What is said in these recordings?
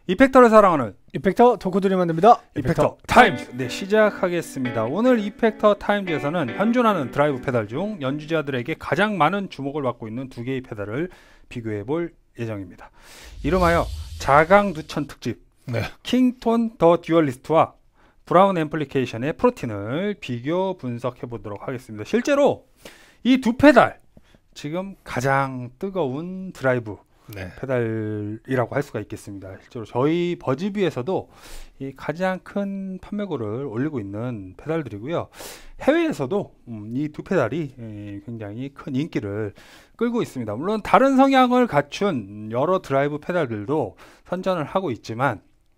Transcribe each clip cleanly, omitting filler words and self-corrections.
이펙터를 사랑하는 이펙터 덕후들이 만듭니다. 이펙터 타임즈. 네, 시작하겠습니다. 오늘 이펙터 타임즈에서는 현존하는 드라이브 페달 중 연주자들에게 가장 많은 주목을 받고 있는 두 개의 페달을 비교해 볼 예정입니다. 이름하여 자강두천 특집, 킹톤 더 듀얼리스트와 브라운 앰플리케이션의 프로틴을 비교 분석해 보도록 하겠습니다. 실제로 이 두 페달 지금 가장 뜨거운 드라이브 페달이라고 할 수가 있겠습니다. 실제로 저희 버즈비에서도 이 가장 큰 판매고를 올리고 있는 페달들이고요. 해외에서도 이 두 페달이 굉장히 큰 인기를 끌고 있습니다. 물론 다른 성향을 갖춘 여러 드라이브 페달들도 선전을 하고 있지만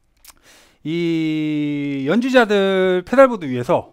이 연주자들 페달보드 위에서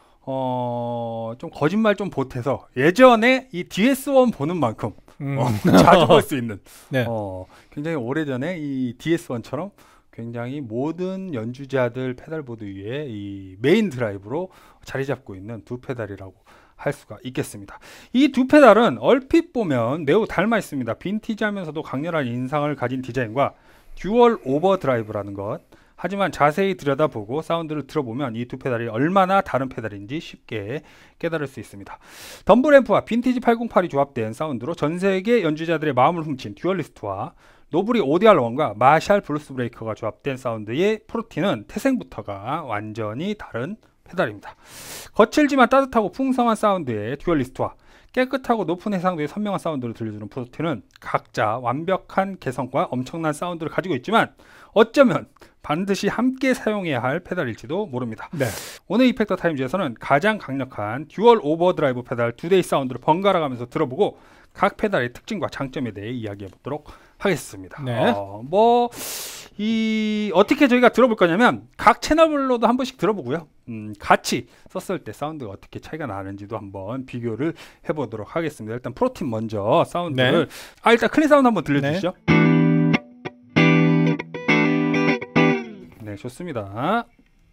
좀 거짓말 좀 보태서 예전에 이 DS1 보는 만큼 자주 볼 수 있는 굉장히 오래전에 이 DS1처럼 굉장히 모든 연주자들 페달보드 위에 이 메인 드라이브로 자리 잡고 있는 두 페달이라고 할 수가 있겠습니다. 이 두 페달은 얼핏 보면 매우 닮아 있습니다. 빈티지하면서도 강렬한 인상을 가진 디자인과 듀얼 오버드라이브라는 것. 하지만 자세히 들여다보고 사운드를 들어보면 이 두 페달이 얼마나 다른 페달인지 쉽게 깨달을 수 있습니다. 덤블 앰프와 빈티지 808이 조합된 사운드로 전세계 연주자들의 마음을 훔친 듀얼리스트와 노브리 ODR1과 마샬 블루스 브레이커가 조합된 사운드의 프로틴은 태생부터가 완전히 다른 페달입니다. 거칠지만 따뜻하고 풍성한 사운드의 듀얼리스트와 깨끗하고 높은 해상도의 선명한 사운드를 들려주는 프로틴은 각자 완벽한 개성과 엄청난 사운드를 가지고 있지만 어쩌면 반드시 함께 사용해야 할 페달일지도 모릅니다. 오늘 이펙터 타임즈에서는 가장 강력한 듀얼 오버드라이브 페달 두 대의 사운드를 번갈아 가면서 들어보고 각 페달의 특징과 장점에 대해 이야기해 보도록 하겠습니다. 어떻게 저희가 들어볼 거냐면 각 채널별로도 한 번씩 들어보고요. 같이 썼을 때 사운드가 어떻게 차이가 나는지도 한번 비교를 해보도록 하겠습니다. 일단 프로틴 먼저 사운드를 일단 클린 사운드 한번 들려주시죠. 네, 좋습니다.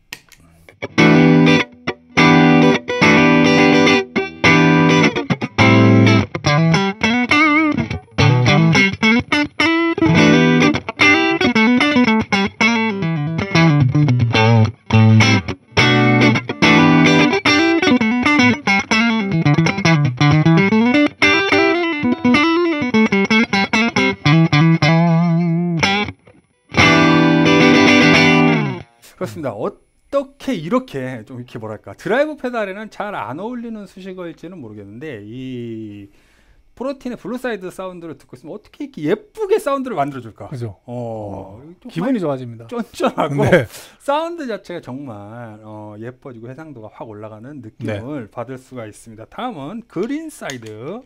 그렇습니다. 어떻게 이렇게 좀 이렇게 뭐랄까 드라이브 페달에는 잘 안 어울리는 수식어일지는 모르겠는데 이 프로틴의 블루사이드 사운드를 듣고 있으면 어떻게 이렇게 예쁘게 사운드를 만들어줄까? 그죠. 기분이 좋아집니다. 쫀쫀하고 사운드 자체가 정말 예뻐지고 해상도가 확 올라가는 느낌을 받을 수가 있습니다. 다음은 그린 사이드.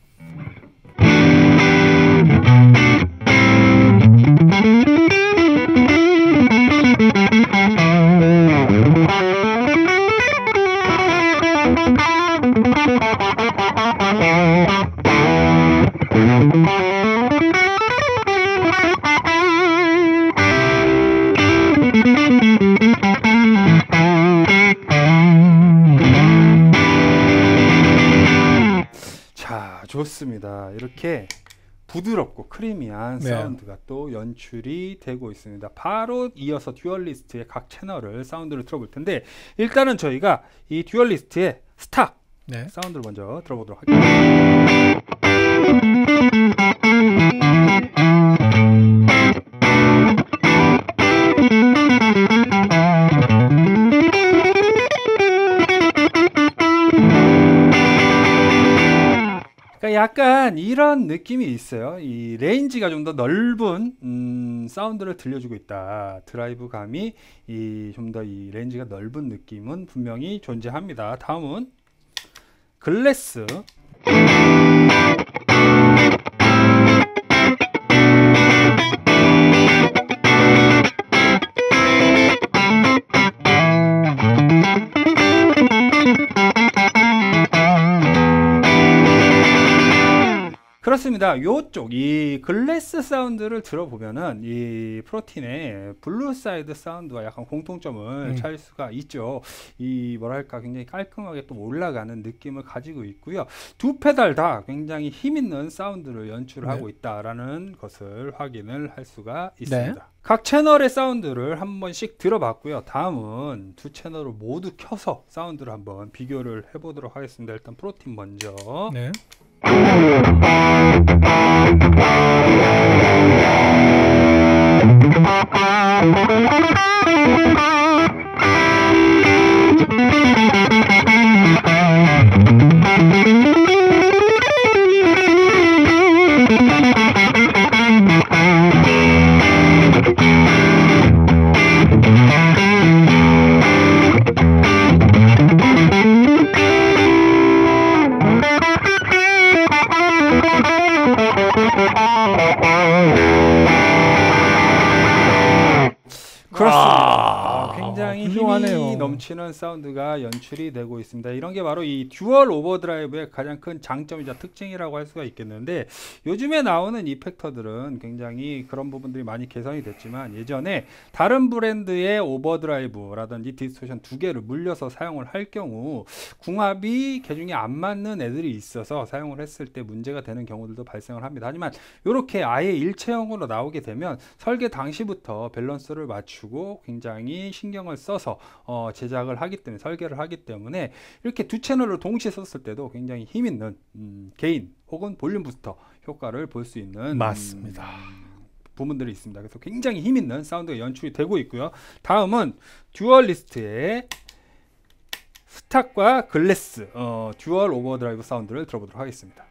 자, 좋습니다. 이렇게 부드럽고 크리미한 사운드가 또 연출이 되고 있습니다. 바로 이어서 듀얼리스트의 각 채널을 사운드를 들어볼 텐데 일단은 저희가 이 듀얼리스트의 스탁 사운드를 먼저 들어보도록 하겠습니다. 약간 이런 느낌이 있어요. 이 레인지가 좀 더 넓은 사운드를 들려주고 있다. 드라이브 감이 좀 더 이 레인지가 넓은 느낌은 분명히 존재합니다. 다음은 글래스. 그렇습니다. 요쪽 이 글래스 사운드를 들어보면은 이 프로틴의 블루사이드 사운드와 약간 공통점을 찾을 수가 있죠. 이 뭐랄까 굉장히 깔끔하게 또 올라가는 느낌을 가지고 있고요. 두 페달 다 굉장히 힘있는 사운드를 연출하고 있다라는 것을 확인을 할 수가 있습니다. 각 채널의 사운드를 한 번씩 들어봤고요. 다음은 두 채널을 모두 켜서 사운드를 한번 비교를 해보도록 하겠습니다. 일단 프로틴 먼저. 그렇습니다. 굉장히 힘이 넘치는 사운드가 연출이 되고 있습니다. 이런 게 바로 이 듀얼 오버드라이브의 가장 큰 장점이자 특징이라고 할 수가 있겠는데, 요즘에 나오는 이펙터들은 굉장히 그런 부분들이 많이 개선이 됐지만, 예전에 다른 브랜드의 오버드라이브라든지 디스토션 두 개를 물려서 사용을 할 경우 궁합이 개중에 안 맞는 애들이 있어서 사용을 했을 때 문제가 되는 경우들도 발생을 합니다. 하지만 이렇게 아예 일체형으로 나오게 되면 설계 당시부터 밸런스를 맞추고 굉장히 신경을 써서 제작을 하기 때문에, 설계를 하기 때문에 이렇게 두 채널을 동시에 썼을 때도 굉장히 힘있는 게인 혹은 볼륨 부스터 효과를 볼 수 있는 맞습니다. 부분들이 있습니다. 그래서 굉장히 힘있는 사운드가 연출이 되고 있고요. 다음은 듀얼리스트의 스탁과 글래스 듀얼 오버드라이브 사운드를 들어보도록 하겠습니다.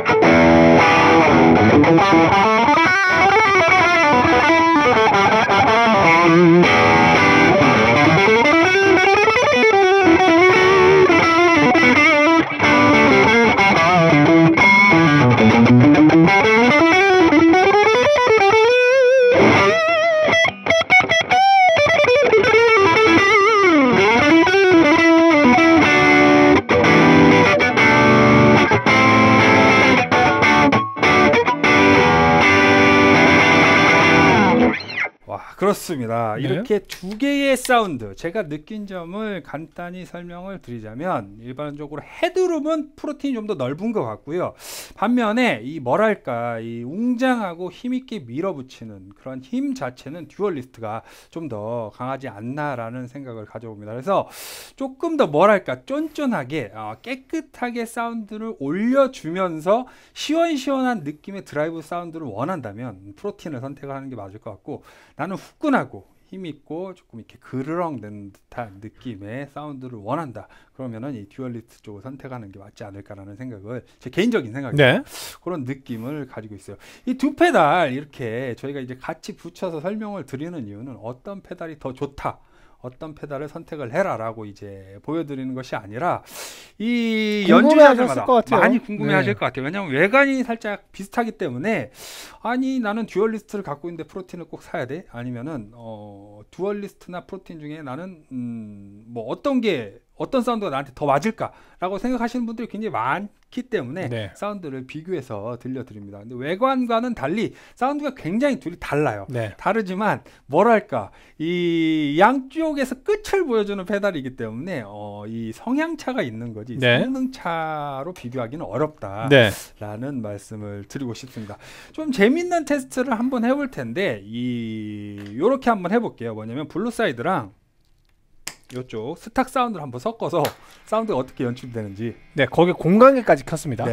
그렇습니다. 이렇게 두 개의 사운드, 제가 느낀 점을 간단히 설명을 드리자면, 일반적으로 헤드룸은 프로틴이 좀 더 넓은 것 같고요. 반면에 이 뭐랄까 이 웅장하고 힘있게 밀어붙이는 그런 힘 자체는 듀얼리스트가 좀 더 강하지 않나라는 생각을 가져봅니다. 그래서 조금 더 뭐랄까 쫀쫀하게 깨끗하게 사운드를 올려주면서 시원시원한 느낌의 드라이브 사운드를 원한다면 프로틴을 선택하는 게 맞을 것 같고, 나는 후끈하고 힘있고 조금 이렇게 그르렁대는 듯한 느낌의 사운드를 원한다, 그러면은 이 듀얼리스트 쪽을 선택하는 게 맞지 않을까라는 생각을, 제 개인적인 생각입니다. 그런 느낌을 가지고 있어요. 이 두 페달 이렇게 저희가 이제 같이 붙여서 설명을 드리는 이유는 어떤 페달이 더 좋다, 어떤 페달을 선택을 해라 라고 이제 보여드리는 것이 아니라, 이 연주자들마다 많이 궁금해 하실 것 같아요. 왜냐하면 외관이 살짝 비슷하기 때문에, 아니 나는 듀얼리스트를 갖고 있는데 프로틴을 꼭 사야 돼? 아니면은 듀얼리스트나 프로틴 중에 나는 뭐 어떤 사운드가 나한테 더 맞을까 라고 생각하시는 분들이 굉장히 많기 때문에 사운드를 비교해서 들려드립니다. 근데 외관과는 달리 사운드가 굉장히 둘이 달라요. 다르지만 뭐랄까 이 양쪽에서 끝을 보여주는 페달이기 때문에 이 성향차가 있는 거지 성능차로 비교하기는 어렵다 라는 말씀을 드리고 싶습니다. 좀 재밌는 테스트를 한번 해볼 텐데, 요렇게 한번 해볼게요. 뭐냐면 블루사이드랑 이쪽 스탁 사운드를 한번 섞어서 사운드가 어떻게 연출되는지. 거기 공간계까지 켰습니다.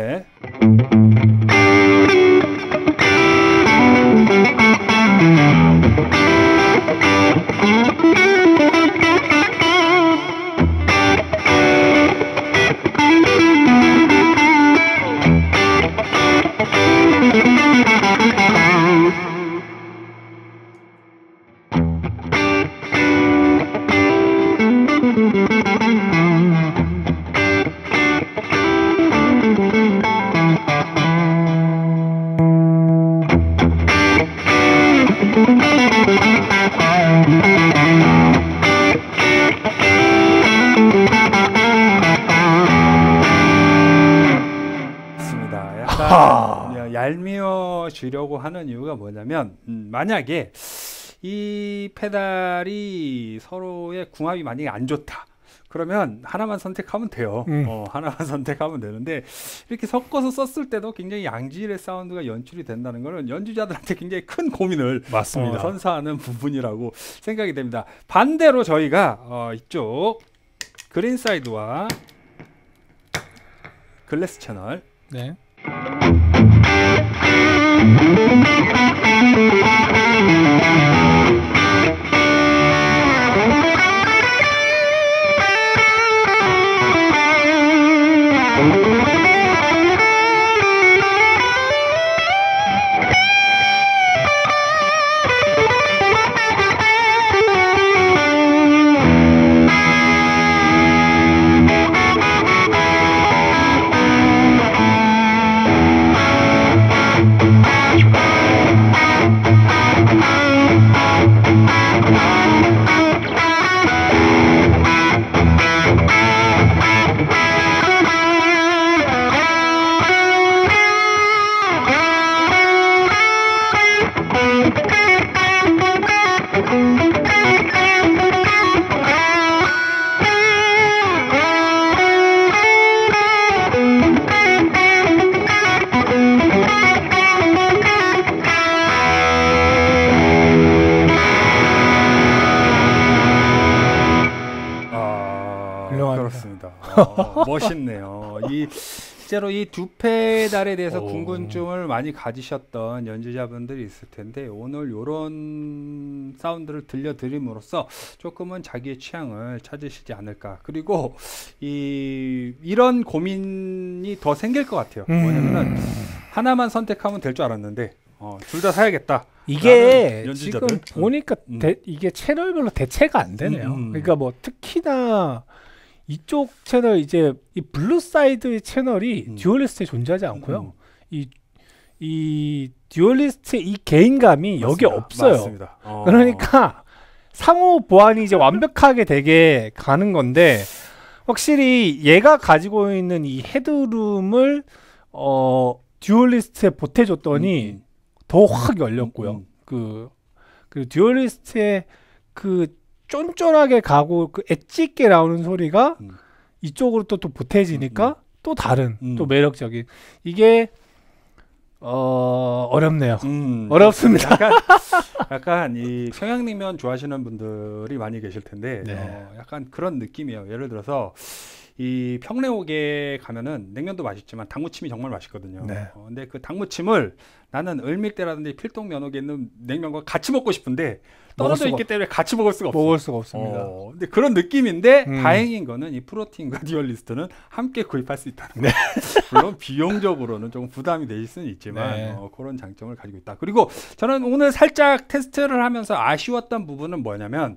나눠주려고 하는 이유가 뭐냐면 만약에 이 페달이 서로의 궁합이 만약에 안 좋다. 그러면 하나만 선택하면 돼요. 하나만 선택하면 되는데 이렇게 섞어서 썼을 때도 굉장히 양질의 사운드가 연출이 된다는 것은 연주자들한테 굉장히 큰 고민을 맞습니다. 선사하는 부분이라고 생각이 됩니다. 반대로 저희가 이쪽 그린사이드와 글래스 채널 네. 그렇습니다. 멋있네요. 실제로 이 두 페달에 대해서 궁금증을 많이 가지셨던 연주자분들이 있을 텐데 오늘 이런 사운드를 들려드림으로써 조금은 자기의 취향을 찾으시지 않을까. 그리고 이런 고민이 더 생길 것 같아요. 뭐냐면은 하나만 선택하면 될 줄 알았는데 둘 다 사야겠다. 이게 지금 보니까 이게 채널별로 대체가 안 되네요. 그러니까 뭐 특히나 이쪽 채널 이제 이 블루 사이드의 채널이 듀얼리스트에 존재하지 않고요. 이 듀얼리스트의 이 개인감이 맞습니다. 여기 없어요. 맞습니다. 그러니까 상호 보완이 이제 완벽하게 되게 가는 건데 확실히 얘가 가지고 있는 이 헤드룸을 듀얼리스트에 보태줬더니 더 확 열렸고요. 그 듀얼리스트의 그 쫀쫀하게 가고 그 엣지 있게 나오는 소리가 이쪽으로 또 보태지니까 또 다른 또 매력적인 이게 어렵네요. 어렵습니다. 약간 이 평양냉면 좋아하시는 분들이 많이 계실 텐데 네. 약간 그런 느낌이에요. 예를 들어서 이 평내옥에 가면은 냉면도 맛있지만 닭무침이 정말 맛있거든요. 네. 근데 그 닭무침을 나는 을밀대라든지 필동 면옥에 있는 냉면과 같이 먹고 싶은데 떨어져 있기 때문에 같이 먹을 수가 없어요. 먹을 수가 없습니다. 근데 그런 느낌인데 다행인 거는 이 프로틴과 듀얼리스트는 함께 구입할 수 있다는 거. 네. 물론 비용적으로는 조금 부담이 되실 수는 있지만 네. 그런 장점을 가지고 있다. 그리고 저는 오늘 살짝 테스트를 하면서 아쉬웠던 부분은 뭐냐면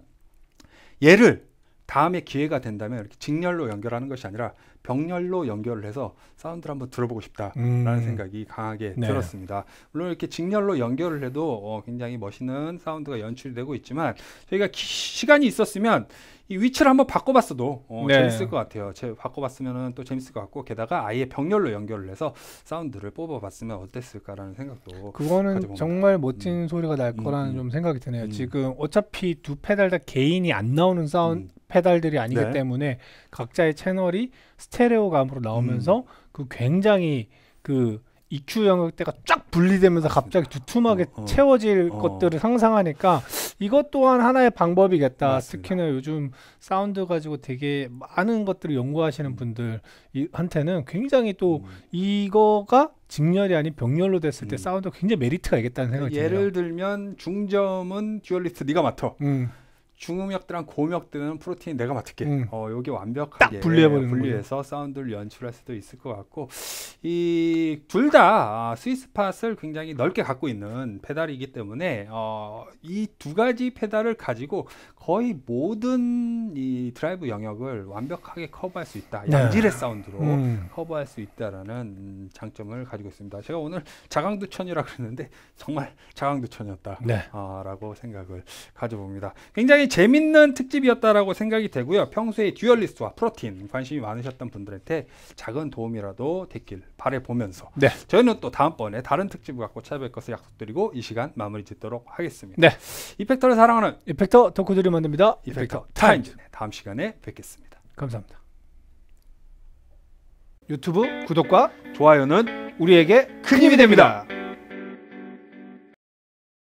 얘를 다음에 기회가 된다면 이렇게 직렬로 연결하는 것이 아니라 병렬로 연결을 해서 사운드를 한번 들어보고 싶다라는 생각이 강하게 네. 들었습니다. 물론 이렇게 직렬로 연결을 해도 굉장히 멋있는 사운드가 연출이 되고 있지만 저희가 시간이 있었으면 이 위치를 한번 바꿔봤어도 네. 재밌을 것 같아요. 바꿔봤으면 또 재밌을 것 같고 게다가 아예 병렬로 연결을 해서 사운드를 뽑아봤으면 어땠을까라는 생각도 그거는 정말 멋진 소리가 날 거라는 좀 생각이 드네요. 지금 어차피 두 페달 다 개인이 안 나오는 사운드 페달들이 아니기 네. 때문에 각자의 채널이 스테레오감으로 나오면서 그 굉장히 그 EQ 영역대가 쫙 분리되면서 갑자기 두툼하게 채워질 것들을 상상하니까 이것 또한 하나의 방법이겠다. 맞습니다. 특히나 요즘 사운드 가지고 되게 많은 것들을 연구하시는 분들한테는 굉장히 또 이거가 직렬이 아닌 병렬로 됐을 때 사운드가 굉장히 메리트가 있겠다는 생각이 드네요. 예를 들면 중점은 듀얼리스트 네가 맡아. 중음역들랑 고음역들은 프로틴 내가 맡을게. 여기 완벽하게 딱 분리해버리는 분리해서 사운드를 연출할 수도 있을 것 같고 이 둘 다 스위스팟을 굉장히 넓게 갖고 있는 페달이기 때문에 이 두 가지 페달을 가지고 거의 모든 이 드라이브 영역을 완벽하게 커버할 수 있다. 양질의 사운드로 커버할 수 있다라는 장점을 가지고 있습니다. 제가 오늘 자강두천이라고 그랬는데 정말 자강두천이었다. 네. 라고 생각을 가져봅니다. 굉장히 재밌는 특집이었다라고 생각이 되고요. 평소에 듀얼리스트와 프로틴 관심이 많으셨던 분들한테 작은 도움이라도 됐길 바라보면서 네. 저희는 또 다음번에 다른 특집을 갖고 찾아뵐 것을 약속드리고 이 시간 마무리 짓도록 하겠습니다. 네. 이펙터를 사랑하는 이펙터 덕후들이 만듭니다. 이펙터 타임즈. 네, 다음 시간에 뵙겠습니다. 감사합니다. 유튜브 구독과 좋아요는 우리에게 큰 힘이 됩니다.